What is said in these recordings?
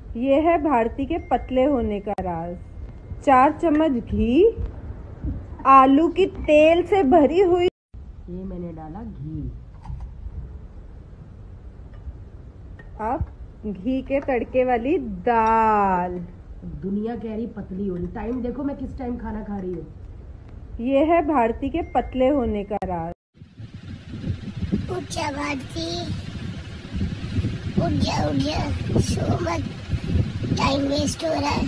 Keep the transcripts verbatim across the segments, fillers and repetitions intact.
ये है भारती के पतले होने का राज। चार चम्मच घी, आलू की तेल से भरी हुई, ये मैंने डाला घी। अब घी के तड़के वाली दाल। दुनिया कह रही पतली हो रही, टाइम देखो मैं किस टाइम खाना खा रही हूँ। ये है भारती के पतले होने का राज। उठ जा भारती, उठ जा उठ जा, सो मत, टाइम वेस्ट हो रहा है।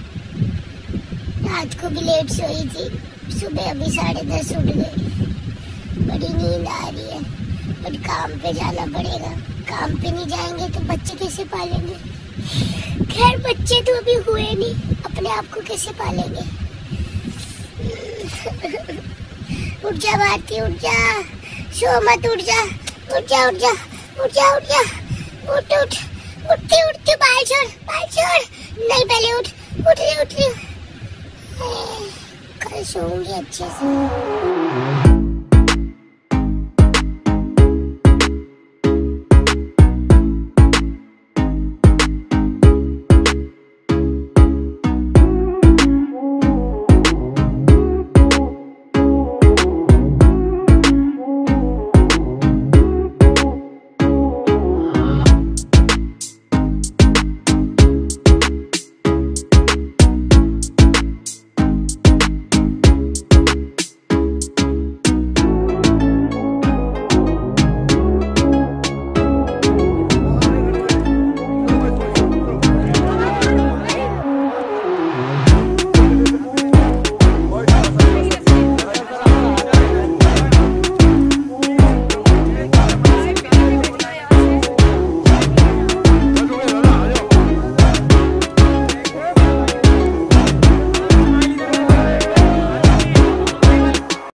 रात को भी लेट सोई थी, सुबह अभी साढ़े दस उठ गई, बड़ी नींद आ रही है। बट काम पे जाना पड़ेगा, काम पे नहीं जाएंगे तो बच्चे कैसे पालेंगे। खैर बच्चे तो अभी हुए नहीं, अपने आप को कैसे पालेंगे। उठ जा भारती, उठ जा, सो मत, उठ जा उठ जा उठ जा उठ जा उठ जा उठ उठ उठती उठती बाल छोड़, बाल छोड़, नहीं पहले उठ, उठ रही उठ रही, कल सोऊंगी अच्छे से।